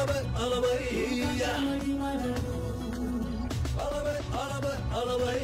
అలబై అలబై అలబై అలబై అలబై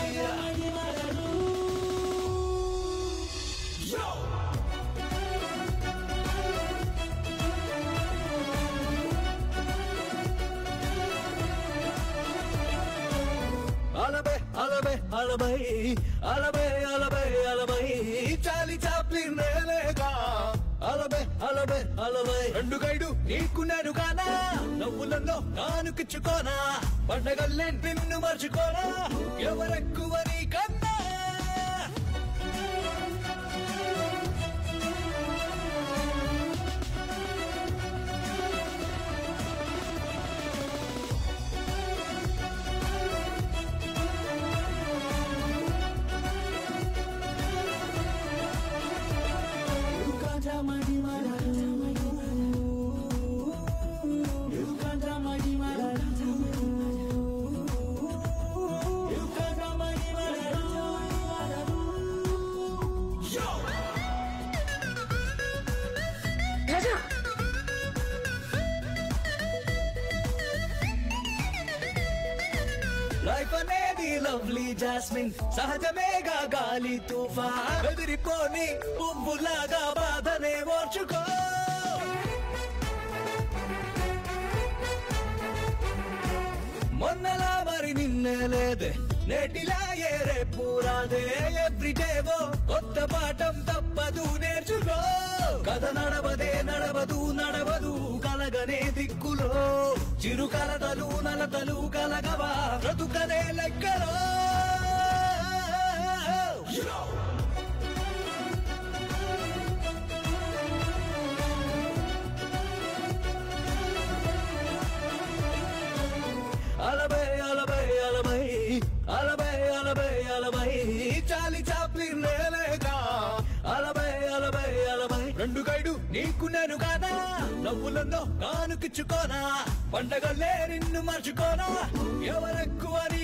అలబై అలబై అలబై అలబై అలబై అలబై చాలి చాప్లిన్ నేనేగా అలబై అలబై అలబై రెండు గైడు నీకున్నాను కానా నవ్వులలో నానుకిచ్చుకోనా పండగల్లే నిన్ను మర్చిపోనా ఎవరెక్కువ నీ కన్నా లైఫ్ అనేది లవ్లీ జాస్మిన్ సహజమేగా గాలి తుఫాన్ ఎదిరిపోని పువ్వులాగా బాధనే ఓర్చుకో మొన్నలా మరి నిన్నే లేదే నేటిలా ఏ రేపు రాదే ఎవ్రీడేవో కొత్త పాఠం తప్పదు నేర్చుకో కథ నడవదే నడవదు నడవదు కలగనే దిక్కులో చిరు కలతలు నలతలు కలగవా బ్రతుకనే లెక్కలో అలబై అలబై అలబై అలబై అలబై అలబై చాలి చాప్లిన్ నేనేగా అలబై అలబై అలబై రెండు గైడు నీకున్నాను కానా నవ్వులలో నానుకిచ్చుకోనా పండగల్లే నిన్ను మర్చిపోనా ఎవరెక్కువ నీ